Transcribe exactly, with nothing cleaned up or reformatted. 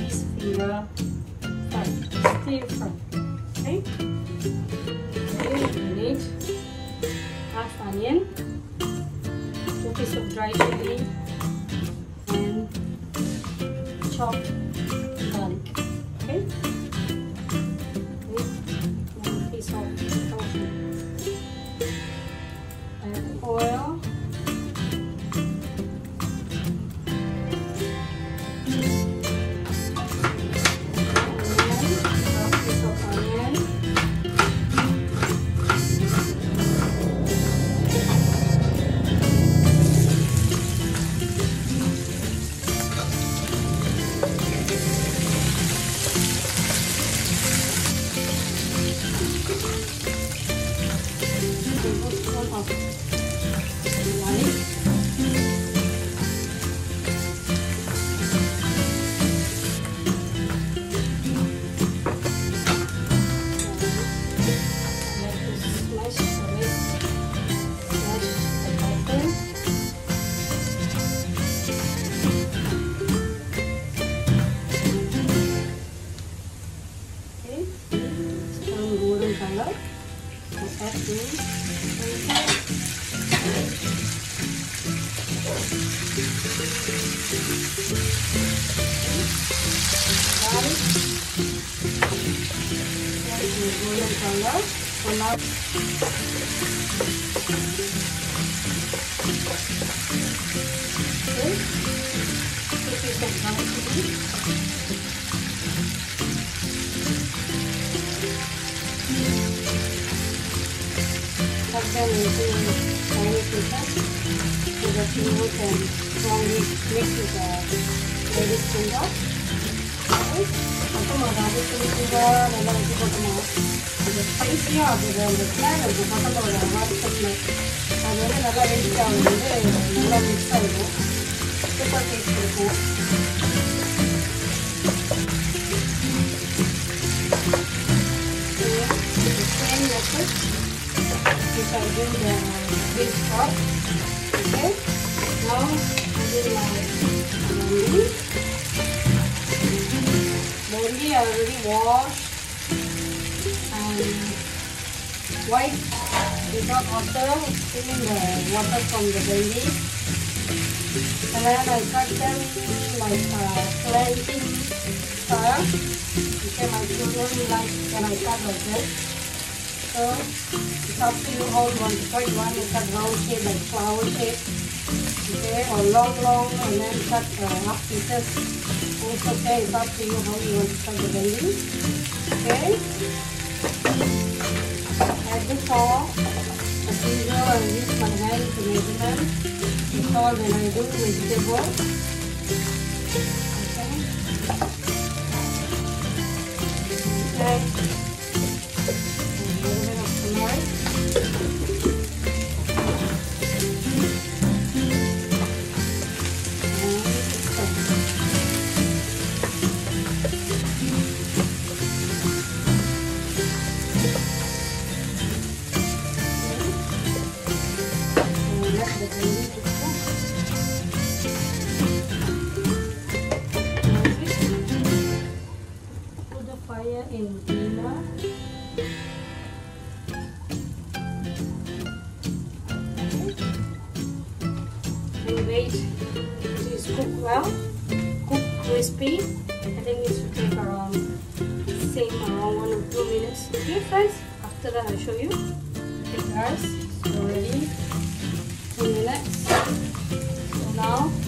cheese finger fry, stir fry. Okay? Okay, we need half onion, two pieces of dry chili, and chopped garlic. Okay? One piece of tofu. And oil. Golden color. So now okay, two pieces of brown chili. Cut them into tiny pieces so that you can strongly mix with the ladies finger. Okay. Atau mau ada chili finger, dalam itu potong ada spicy ada dalam flavor, itu potong ada hot chili. Ada ni dalam ini kalau ni dalam mix itu, super tasty itu. Same method. If I do the big pot, okay. Now I do like onion. Barley I already washed and white without water, steaming the water from the barley. And then I cut them like uh, slanting style. Okay, my children like when I cut like this. So it's up to you how you want to cut. You want to cut round shape like flower shape, okay, or long long and then cut uh, up pieces. It's okay, it's up to you how you want to cut the barley. Okay. Add the salt. As usual, I use my hand to measurement. The salt when I do vegetable. Okay. Okay. A little bit of turmeric. In Vina. And wait until it's cooked well, cooked crispy. I think it should take around same around one or two minutes. Okay friends, after that I'll show you. Okay guys, it's already two minutes. So now